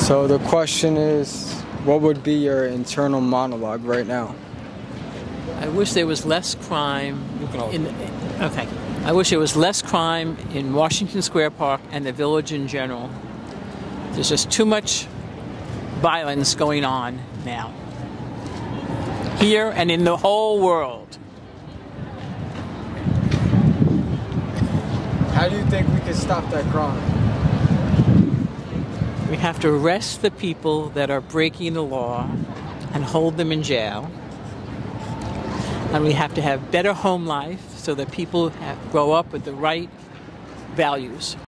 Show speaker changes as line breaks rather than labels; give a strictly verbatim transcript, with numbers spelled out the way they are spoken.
So the question is, what would be your internal monologue right now?
I wish there was less crime in, okay. I wish there was less crime in Washington Square Park and the village in general. There's just too much violence going on now. Here and in the whole world.
How do you think we can stop that crime?
We have to arrest the people that are breaking the law and hold them in jail. And we have to have better home life so that people have, grow up with the right values.